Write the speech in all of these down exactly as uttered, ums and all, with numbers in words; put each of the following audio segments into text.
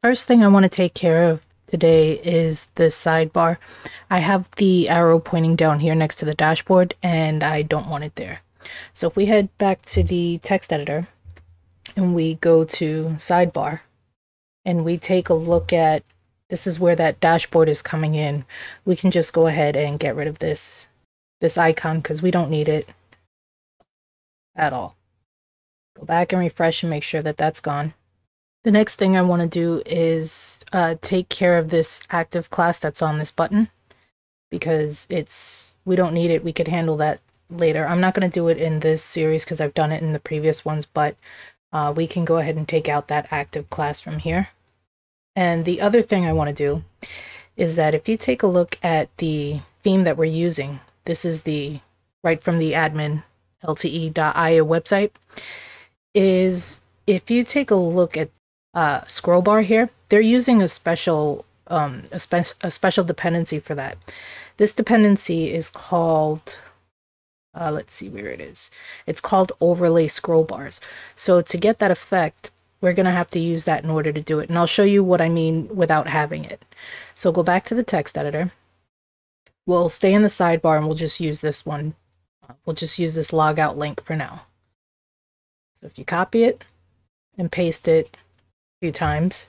first thing I want to take care of today is this sidebar. I have the arrow pointing down here next to the dashboard, and I don't want it there. So if we head back to the text editor and we go to sidebar and we take a look at, this is where that dashboard is coming in, we can just go ahead and get rid of this this icon because we don't need it at all. Go back and refresh and make sure that that's gone. The next thing I want to do is uh, take care of this active class that's on this button, because it's we don't need it. We could handle that later. I'm not going to do it in this series because I've done it in the previous ones, but uh, we can go ahead and take out that active class from here. And the other thing I want to do is that if you take a look at the theme that we're using, this is the right from the admin L T E dot I O website, is if you take a look at uh, Scrollbar here, they're using a special um, a, spe a special dependency for that. This dependency is called, uh, let's see where it is. It's called OverlayScroll bars. So to get that effect, we're going to have to use that in order to do it. And I'll show you what I mean without having it. So go back to the text editor. We'll stay in the sidebar and we'll just use this one. We'll just use this logout link for now. So if you copy it and paste it a few times,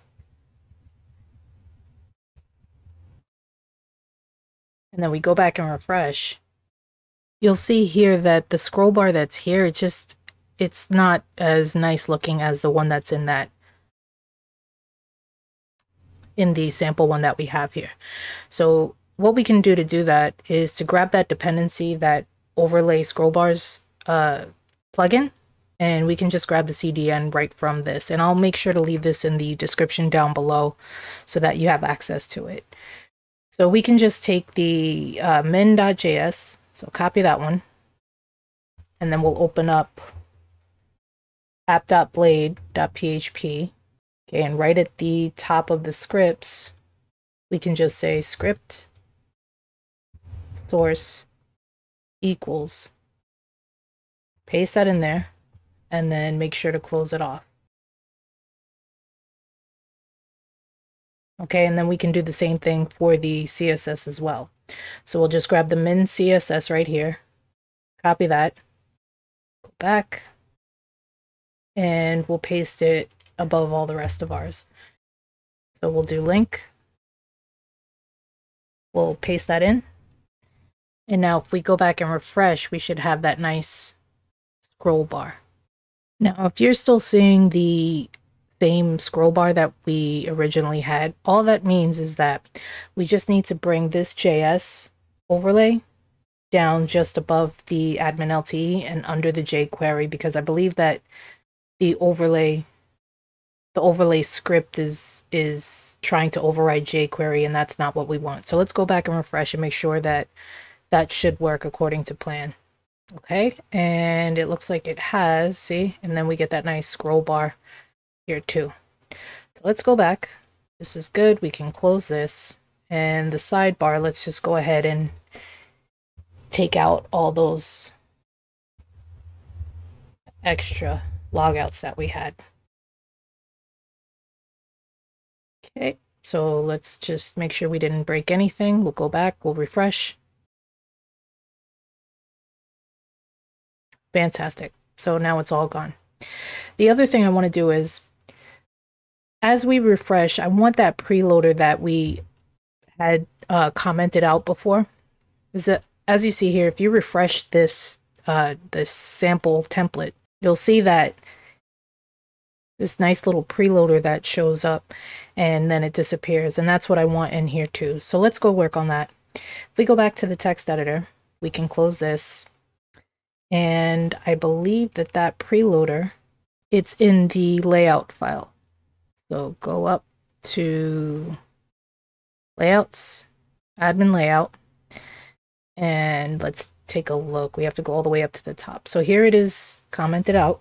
and then we go back and refresh, you'll see here that the scroll bar that's here, it just, it's not as nice looking as the one that's in that, in the sample one that we have here. So what we can do to do that is to grab that dependency, that OverlayScroll bars uh, plugin, and we can just grab the C D N right from this. And I'll make sure to leave this in the description down below so that you have access to it. So we can just take the uh, min dot J S, so copy that one, and then we'll open up app dot blade dot P H P. Okay, and right at the top of the scripts, we can just say script source equals, paste that in there, and then make sure to close it off. Okay, and then we can do the same thing for the C S S as well. So we'll just grab the min C S S right here, copy that, go back, and we'll paste it above all the rest of ours. So we'll do link, we'll paste that in, and now if we go back and refresh, we should have that nice scroll bar. Now, if you're still seeing the same scroll bar that we originally had, all that means is that we just need to bring this J S overlay down just above the admin L T E and under the jQuery, because I believe that the overlay the overlay script is is trying to override jQuery, and that's not what we want. So let's go back and refresh and make sure that that should work according to plan. Okay, and it looks like it has, see, and then we get that nice scroll bar here too. So let's go back. This is good. We can close this, and the sidebar, let's just go ahead and take out all those extra logouts that we had. Okay, so let's just make sure we didn't break anything. We'll go back, we'll refresh. Fantastic. So now it's all gone. The other thing I want to do is, as we refresh, I want that preloader that we had uh, commented out before. Is that, as you see here, if you refresh this uh, this sample template, you'll see that this nice little preloader that shows up and then it disappears, and that's what I want in here too. So let's go work on that. If we go back to the text editor, we can close this, and I believe that that preloader, it's in the layout file. So go up to layouts, admin layout, and let's take a look. We have to go all the way up to the top. So here it is commented out.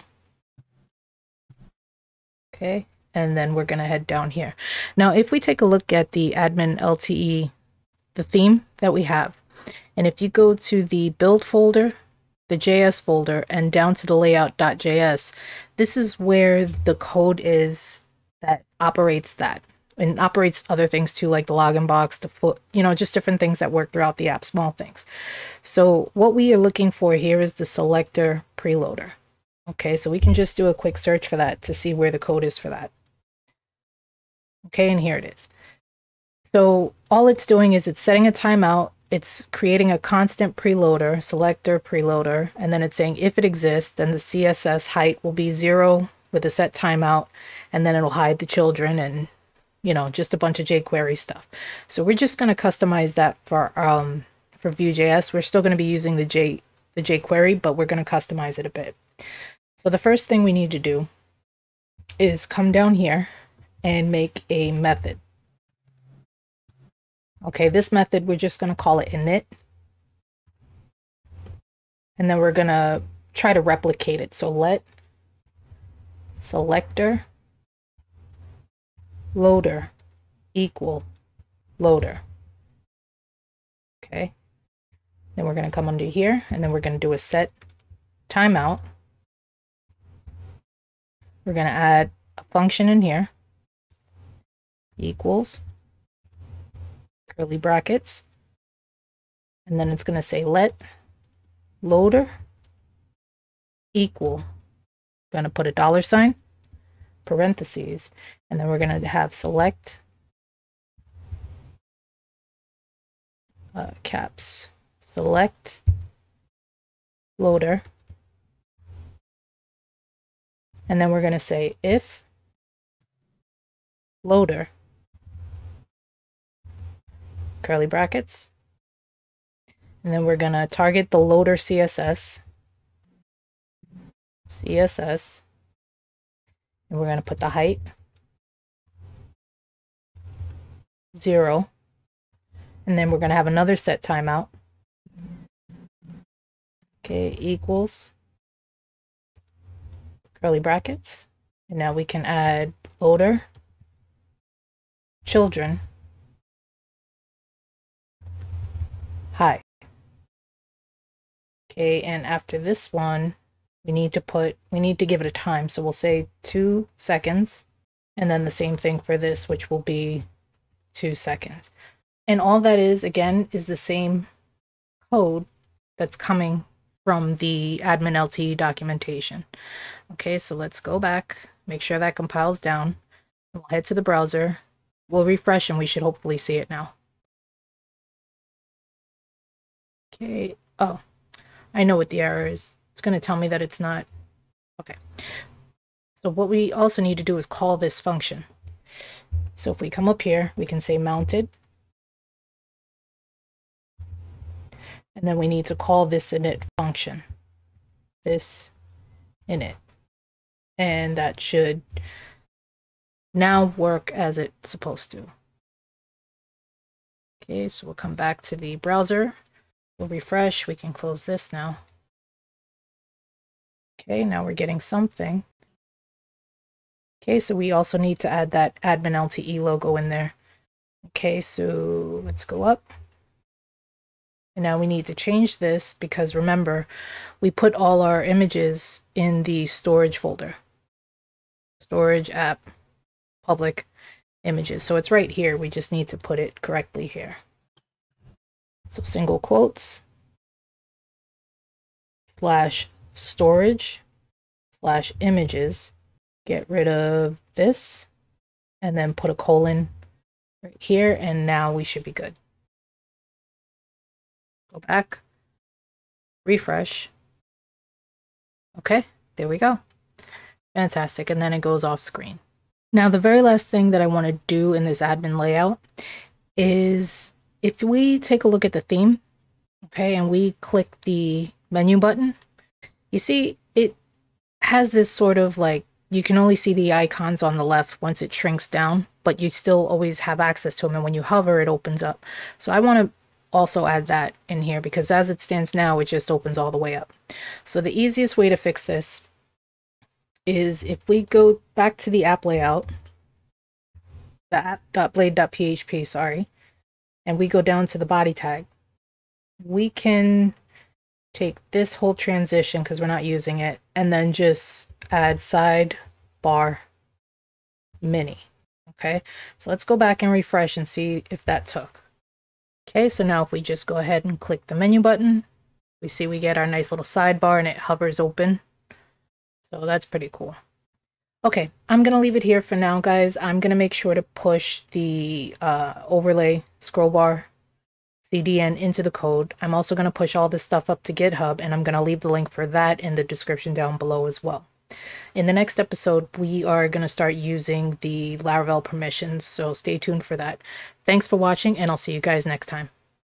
Okay, and then we're going to head down here. Now, if we take a look at the admin L T E, the theme that we have, and if you go to the build folder, the J S folder, and down to the layout dot J S, this is where the code is that operates that. and operates other things too, like the login box, the foot, you know, just different things that work throughout the app, small things. So what we are looking for here is the selector preloader. Okay, so we can just do a quick search for that to see where the code is for that. Okay, and here it is. So all it's doing is it's setting a timeout, it's creating a constant preloader, selector preloader, and then it's saying if it exists, then the C S S height will be zero with a set timeout, and then it'll hide the children and, you know, just a bunch of jQuery stuff. So we're just going to customize that for um for Vue.js. We're still going to be using the J the jQuery, but we're going to customize it a bit. So the first thing we need to do is come down here and make a method. Okay, this method, we're just going to call it init. And then we're going to try to replicate it. So let selector loader equal loader. Okay. Then we're going to come under here, and then we're going to do a set timeout. We're going to add a function in here, equals, curly brackets, and then it's going to say let loader equal, going to put a dollar sign, parentheses, and then we're going to have select uh, caps, select loader, and then we're going to say if loader, curly brackets, and then we're going to target the loader C S S, C S S, and we're going to put the height zero, and then we're going to have another set timeout. Okay, equals curly brackets, and now we can add loader children hi. Okay, and after this one, we need to put, we need to give it a time. So we'll say two seconds, and then the same thing for this, which will be two seconds. And all that is, again, is the same code that's coming from the AdminLTE documentation. Okay, so let's go back, make sure that compiles down. We'll head to the browser, we'll refresh, and we should hopefully see it now. Okay, oh, I know what the error is. It's going to tell me that it's not. Okay. So what we also need to do is call this function. So if we come up here, we can say mounted. And then we need to call this init function. This init. And that should now work as it's supposed to. Okay, so we'll come back to the browser. We'll refresh. We can close this now. Okay, now we're getting something. Okay, so we also need to add that AdminLTE logo in there. Okay, so let's go up. And now we need to change this because remember, we put all our images in the storage folder. Storage app, public images. So it's right here. We just need to put it correctly here. So single quotes, slash storage, slash images, get rid of this, and then put a colon right here, and now we should be good. Go back, refresh. Okay, there we go. Fantastic, and then it goes off screen. Now the very last thing that I want to do in this admin layout is if we take a look at the theme, okay, and we click the menu button, you see it has this sort of like, you can only see the icons on the left once it shrinks down, but you still always have access to them, and when you hover, it opens up. So I want to also add that in here because as it stands now, it just opens all the way up. So the easiest way to fix this is if we go back to the app layout, the app.blade.php, sorry, and we go down to the body tag, we can take this whole transition because we're not using it, and then just add sidebar mini. Okay, so let's go back and refresh and see if that took. Okay, so now if we just go ahead and click the menu button, we see we get our nice little sidebar and it hovers open. So that's pretty cool. Okay, I'm going to leave it here for now, guys. I'm going to make sure to push the uh, overlay scroll bar C D N into the code. I'm also going to push all this stuff up to GitHub, and I'm going to leave the link for that in the description down below as well. In the next episode, we are going to start using the Laravel permissions, so stay tuned for that. Thanks for watching, and I'll see you guys next time.